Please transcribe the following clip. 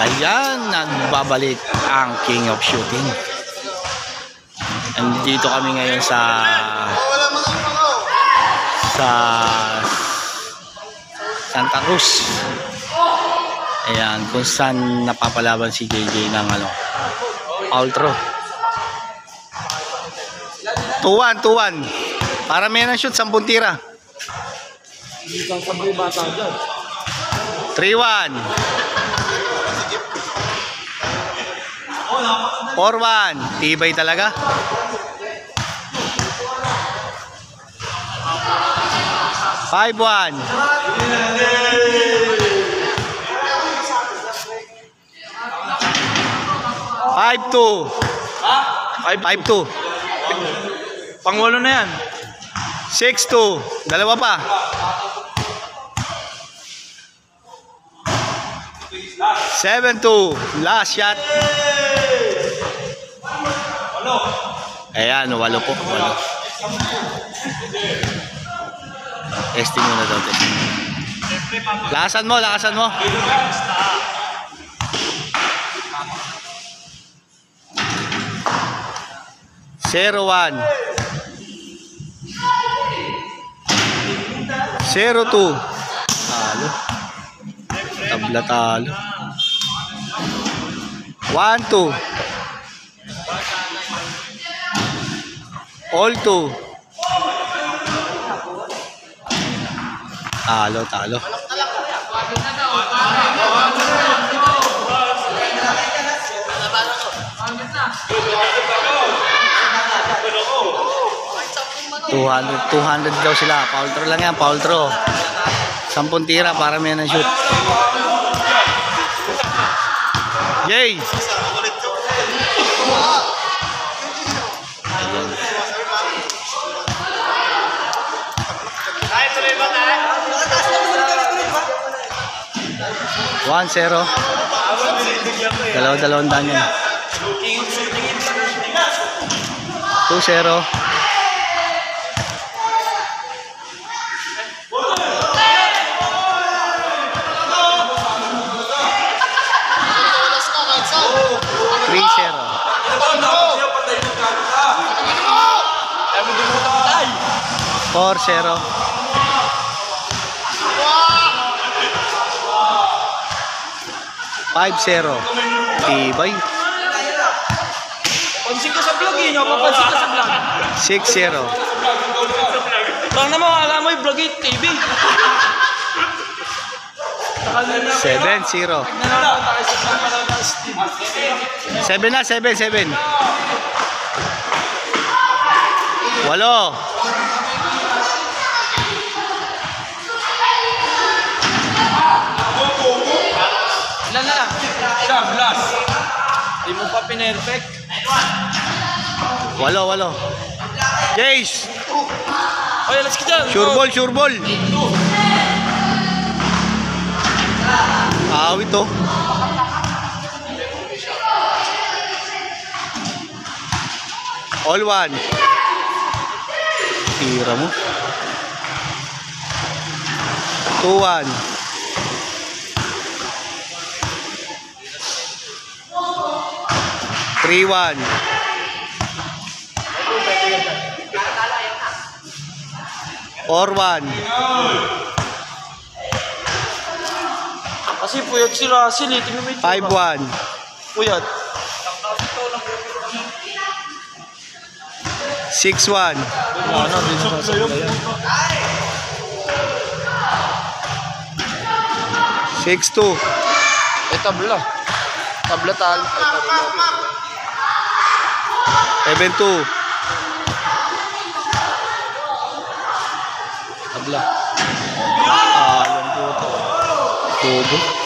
Ayan, nagbabalik ang King of Shooting. Nandito kami ngayon sa Santa Cruz. Ayan, kung saan napapalaban si JJ ng outro. 2-1, 2-1. Para may na shoot, 10 tira. 3-1. 4-1. Tibay talaga. 5-1. 5-2. 5-2. Pangwalo na yan. 6-2. Dalawa pa. 7-2. Last shot. Ayan, 8 po. 8. Testing muna daw. Lakasan mo, lakasan mo. Zero 1. 0-2. Talo. Tabla talo. 1-2. All 2. Talo, talo. $200 daw sila. Foul throw lang yan, foul throw. 10 tira para may na shoot. Yay! Ayan. 1-0. Dalawang daan yan. 2-0. 4-0. 5-0. Tibay. Pansin ko sa vlog yun. Papansin ko sa vlog. 6-0. Bang naman, alam mo yung vlog yung TV. 7-0. 7 na, 7. 8. Ilan na lang? Siyam, last. Di mo pa pinerfect. 8. Jace! Oy, let's get dyan. Sure ball. Awit to. All 1. Tira mo. 2-1. 3-1. 4-1. Kasi puyat si Russell eh. Tingnan mo ito. 5-1. Puyat. 6-1. Ano, din sa sasabayan. 6-2. Tabla. Tabla talo. 7-2. Tabla. Yan po. Tubo.